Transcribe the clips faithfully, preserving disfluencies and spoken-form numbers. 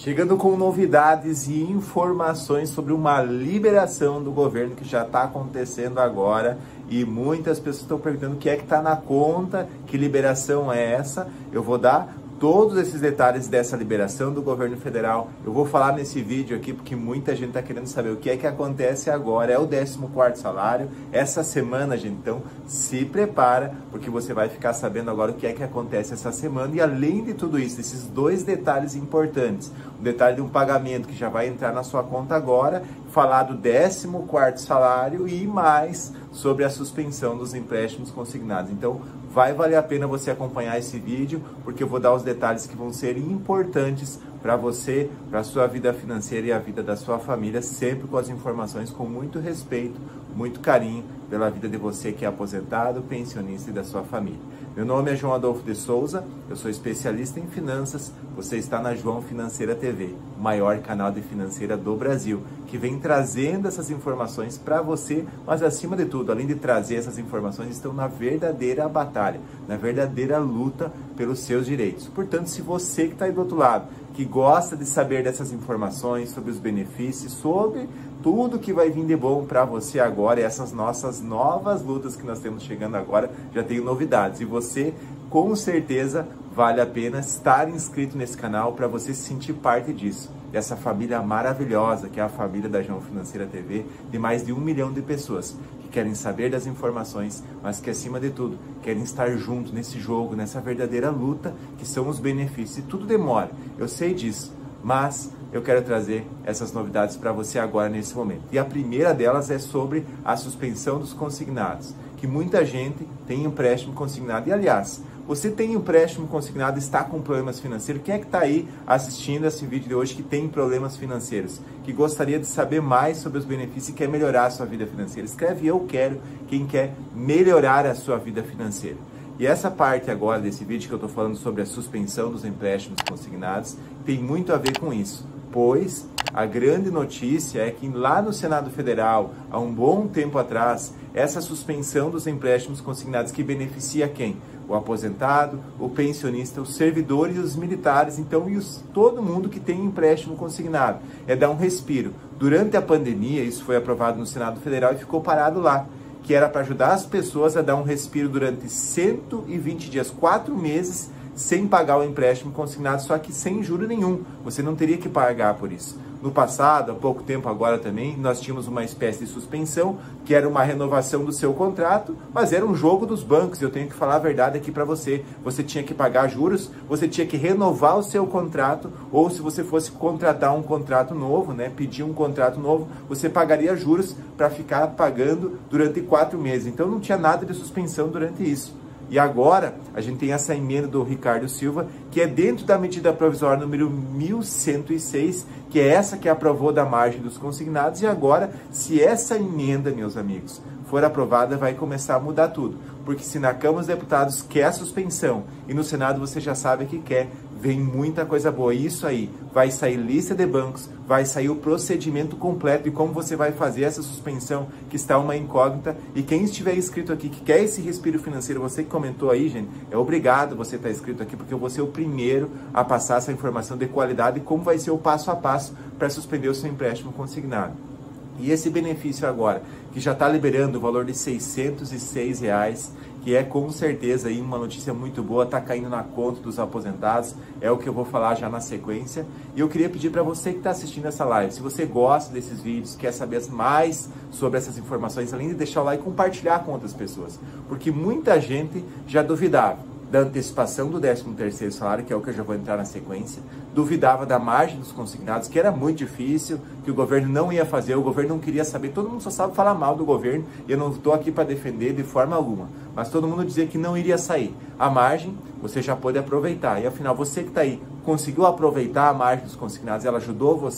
chegando com novidades e informações sobre uma liberação do governo que já está acontecendo agora e muitas pessoas estão perguntando o que é que está na conta, que liberação é essa. Eu vou dar todos esses detalhes dessa liberação do governo federal. Eu vou falar nesse vídeo aqui porque muita gente está querendo saber o que é que acontece agora. É o décimo quarto salário, essa semana, gente. Então, se prepara, porque você vai ficar sabendo agora o que é que acontece essa semana. E além de tudo isso, esses dois detalhes importantes. O detalhe de um pagamento que já vai entrar na sua conta agora, falar do décimo quarto salário e mais sobre a suspensão dos empréstimos consignados. Então, vai valer a pena você acompanhar esse vídeo, porque eu vou dar os detalhes que vão ser importantes para você, para a sua vida financeira e a vida da sua família, sempre com as informações com muito respeito, muito carinho pela vida de você que é aposentado, pensionista e da sua família. Meu nome é João Adolfo de Souza, eu sou especialista em finanças, você está na João Financeira T V, o maior canal de financeira do Brasil, que vem trazendo essas informações para você, mas acima de tudo, além de trazer essas informações, estão na verdadeira batalha, na verdadeira luta pelos seus direitos. Portanto, se você que está aí do outro lado, que gosta de saber dessas informações, sobre os benefícios, sobre tudo que vai vir de bom para você agora, e essas nossas novas lutas que nós temos chegando agora, já tenho novidades. E você, com certeza, vale a pena estar inscrito nesse canal para você se sentir parte disso. Dessa família maravilhosa, que é a família da João Financeira T V, de mais de um milhão de pessoas que querem saber das informações, mas que, acima de tudo, querem estar junto nesse jogo, nessa verdadeira luta, que são os benefícios. E tudo demora, eu sei disso, mas eu quero trazer essas novidades para você agora, nesse momento. E a primeira delas é sobre a suspensão dos consignados, que muita gente tem empréstimo consignado. E, aliás, você tem empréstimo consignado e está com problemas financeiros? Quem é que está aí assistindo esse vídeo de hoje que tem problemas financeiros? Que gostaria de saber mais sobre os benefícios e quer melhorar a sua vida financeira? Escreve "eu quero" quem quer melhorar a sua vida financeira. E essa parte agora desse vídeo que eu estou falando sobre a suspensão dos empréstimos consignados tem muito a ver com isso. Pois a grande notícia é que lá no Senado Federal, há um bom tempo atrás, essa suspensão dos empréstimos consignados que beneficia quem? O aposentado, o pensionista, os servidores e os militares, então, e os, todo mundo que tem empréstimo consignado. É dar um respiro. Durante a pandemia, isso foi aprovado no Senado Federal e ficou parado lá, que era para ajudar as pessoas a dar um respiro durante cento e vinte dias, quatro meses, sem pagar o empréstimo consignado, só que sem juro nenhum. Você não teria que pagar por isso. No passado, há pouco tempo agora também, nós tínhamos uma espécie de suspensão, que era uma renovação do seu contrato, mas era um jogo dos bancos. Eu tenho que falar a verdade aqui para você. Você tinha que pagar juros, você tinha que renovar o seu contrato, ou se você fosse contratar um contrato novo, né, pedir um contrato novo, você pagaria juros para ficar pagando durante quatro meses. Então não tinha nada de suspensão durante isso. E agora, a gente tem essa emenda do Ricardo Silva, que é dentro da medida provisória número mil cento e seis, que é essa que aprovou da margem dos consignados. E agora, se essa emenda, meus amigos, for aprovada, vai começar a mudar tudo. Porque se na Câmara dos Deputados quer a suspensão e no Senado você já sabe que quer, vem muita coisa boa. E isso aí, vai sair lista de bancos, vai sair o procedimento completo e como você vai fazer essa suspensão, que está uma incógnita. E quem estiver inscrito aqui, que quer esse respiro financeiro, você que comentou aí, gente, é obrigado você estar inscrito aqui, porque eu vou ser o primeiro a passar essa informação de qualidade e como vai ser o passo a passo para suspender o seu empréstimo consignado. E esse benefício agora, que já está liberando o valor de seiscentos e seis reais, que é com certeza aí uma notícia muito boa, está caindo na conta dos aposentados, é o que eu vou falar já na sequência. E eu queria pedir para você que está assistindo essa live, se você gosta desses vídeos, quer saber mais sobre essas informações, além de deixar o like, compartilhar com outras pessoas, porque muita gente já duvidava da antecipação do décimo terceiro salário, que é o que eu já vou entrar na sequência, duvidava da margem dos consignados, que era muito difícil, que o governo não ia fazer, o governo não queria saber, todo mundo só sabe falar mal do governo, e eu não estou aqui para defender de forma alguma, mas todo mundo dizia que não iria sair. A margem, você já pode aproveitar, e afinal, você que está aí, conseguiu aproveitar a margem dos consignados, ela ajudou você,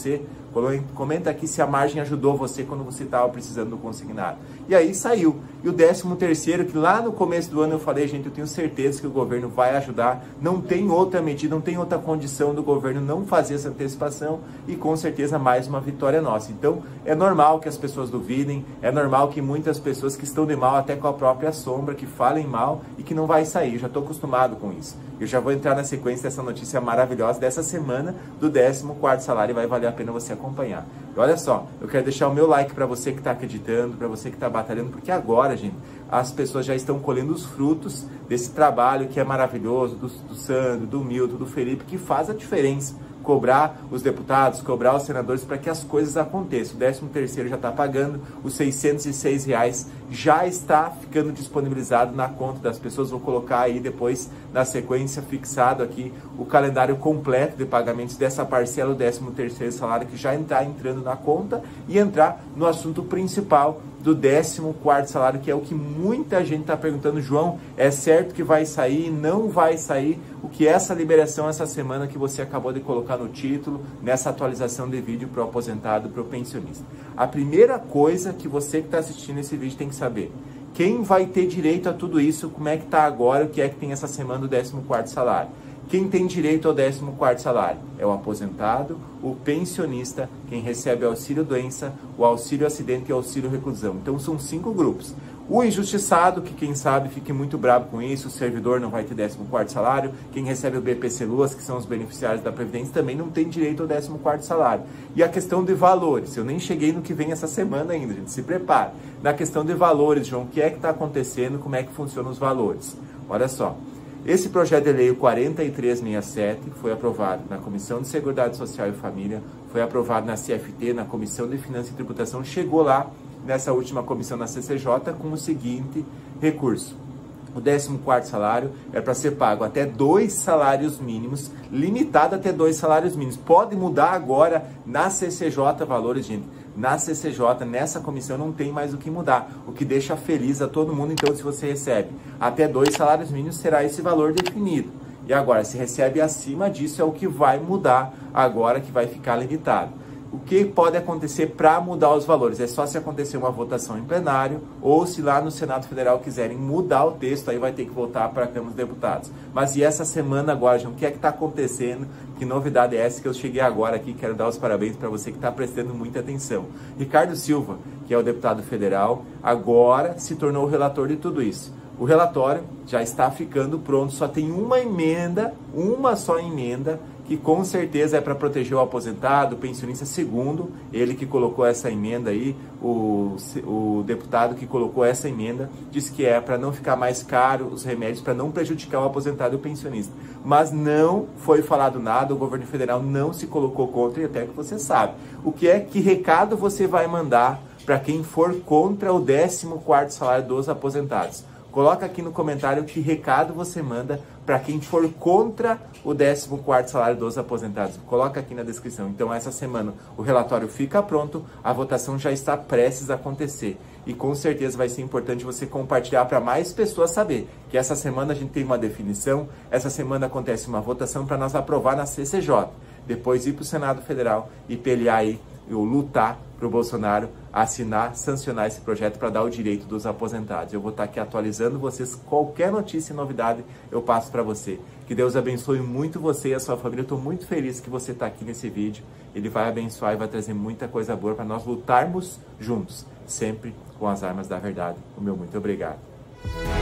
Comenta aqui se a margem ajudou você quando você estava precisando do consignado. E aí saiu. E o décimo terceiro, que lá no começo do ano eu falei, gente, eu tenho certeza que o governo vai ajudar. Não tem outra medida, não tem outra condição do governo não fazer essa antecipação. E com certeza mais uma vitória nossa. Então é normal que as pessoas duvidem, é normal que muitas pessoas que estão de mal até com a própria sombra, que falem mal e que não vai sair. Eu já estou acostumado com isso. Eu já vou entrar na sequência dessa notícia maravilhosa dessa semana do décimo quarto salário e vai valer a pena você acompanhar. E olha só, eu quero deixar o meu like para você que está acreditando, para você que está batalhando, porque agora, gente, as pessoas já estão colhendo os frutos desse trabalho que é maravilhoso, do, do Sandro, do Milton, do Felipe, que faz a diferença. Cobrar os deputados, cobrar os senadores para que as coisas aconteçam. O décimo terceiro já está pagando, os seiscentos e seis reais já está ficando disponibilizado na conta das pessoas. Vou colocar aí depois, na sequência, fixado aqui o calendário completo de pagamentos dessa parcela do décimo terceiro salário, que já está entrando na conta e entrar no assunto principal do décimo quarto salário, que é o que muita gente está perguntando. João, é certo que vai sair? Não vai sair? O que é essa liberação essa semana que você acabou de colocar no título, nessa atualização de vídeo para o aposentado, para o pensionista? A primeira coisa que você que está assistindo esse vídeo tem que saber: quem vai ter direito a tudo isso? Como é que está agora? O que é que tem essa semana do décimo quarto salário? Quem tem direito ao décimo quarto salário? É o aposentado, o pensionista, quem recebe auxílio doença, o auxílio acidente e o auxílio reclusão. Então são cinco grupos. O injustiçado, que quem sabe fique muito bravo com isso, o servidor não vai ter décimo quarto salário. Quem recebe o B P C Luas, que são os beneficiários da Previdência, também não tem direito ao décimo quarto salário. E a questão de valores, eu nem cheguei no que vem essa semana ainda, gente, se prepare. Na questão de valores, João, o que é que está acontecendo, como é que funcionam os valores? Olha só. Esse projeto de lei quarenta e três sessenta e sete foi aprovado na Comissão de Seguridade Social e Família, foi aprovado na C F T, na Comissão de Finanças e Tributação, chegou lá nessa última comissão na C C J com o seguinte recurso: o décimo quarto salário é para ser pago até dois salários mínimos, limitado até dois salários mínimos. Pode mudar agora na C C J valores, gente. Na C C J, nessa comissão, não tem mais o que mudar, o que deixa feliz a todo mundo. Então, se você recebe até dois salários mínimos, será esse valor definido. E agora, se recebe acima disso, é o que vai mudar agora, que vai ficar limitado. O que pode acontecer para mudar os valores? É só se acontecer uma votação em plenário, ou se lá no Senado Federal quiserem mudar o texto, aí vai ter que voltar para a Câmara dos Deputados. Mas e essa semana agora, João, o que é que está acontecendo? Que novidade é essa que eu cheguei agora aqui? Quero dar os parabéns para você que está prestando muita atenção. Ricardo Silva, que é o deputado federal, agora se tornou o relator de tudo isso. O relatório já está ficando pronto, só tem uma emenda, uma só emenda, que com certeza é para proteger o aposentado, o pensionista. Segundo ele que colocou essa emenda aí, o, o deputado que colocou essa emenda, disse que é para não ficar mais caro os remédios, para não prejudicar o aposentado e o pensionista. Mas não foi falado nada, o governo federal não se colocou contra, e até que você sabe. O que é, que recado você vai mandar para quem for contra o décimo quarto salário dos aposentados? Coloca aqui no comentário que recado você manda para quem for contra o décimo quarto salário dos aposentados. Coloca aqui na descrição. Então, essa semana o relatório fica pronto, a votação já está prestes a acontecer. E com certeza vai ser importante você compartilhar para mais pessoas saber que essa semana a gente tem uma definição, essa semana acontece uma votação para nós aprovar na C C J. Depois ir para o Senado Federal e pelear aí, ou lutar para o Bolsonaro assinar, sancionar esse projeto para dar o direito dos aposentados. Eu vou estar aqui atualizando vocês, qualquer notícia e novidade eu passo para você. Que Deus abençoe muito você e a sua família. Eu estou muito feliz que você está aqui nesse vídeo. Ele vai abençoar e vai trazer muita coisa boa para nós lutarmos juntos, sempre com as armas da verdade. O meu muito obrigado.